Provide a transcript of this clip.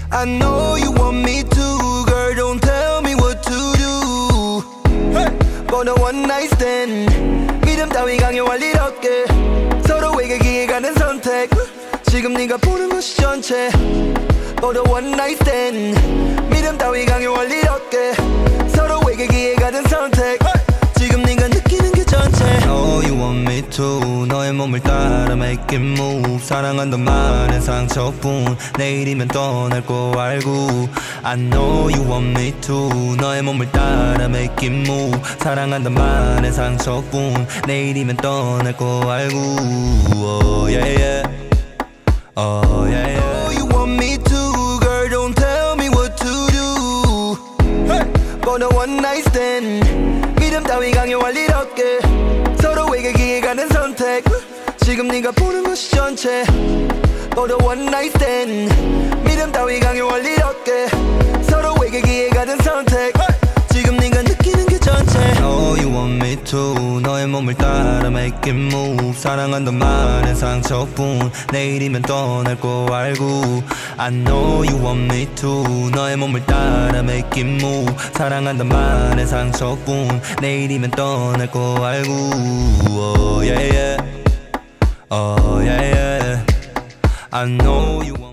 I know you want me to, girl, don't tell me what to do. Hey! But a one night stand, 믿음 따위 강요할 일 없게 서로에게 기회가는 선택 지금 네가 보는 것이 전체. But a one night stand, 믿음 따위 강요할 일 없게 서로에게 기회가는 선택 지금 네가 느끼는 게 전체. Oh you want me to, 너의 몸을 따라 make it move. 사랑한단 말엔 상처뿐, 내일이면 떠날 거 알고. I know you want me to, 너의 몸을 따라 make it move. 사랑한단 말엔 상처뿐, 내일이면 떠날 거 알고. Oh yeah yeah, oh yeah yeah. Oh you want me to, girl, don't tell me what to do. Hey! But a one night stand, 믿음 따위 강요할 일 없게 서로에게 기회가는 선택 지금 네가 보는 것이 전체. But a one night stand, 믿음 따위 강요할 일 없게 서로에게 기회가는 선택 지금 네가 느끼는 게 전체. Oh you want me to, 너의 몸을 따라 make it move. 사랑한단 말엔 상처뿐, 내일이면 떠날 거 알고. I know you want me to, 너의 몸을 따라 make it move. 사랑한단 말엔 상처뿐, 내일이면 떠날 거 알고. Oh yeah yeah, oh yeah yeah. I know you want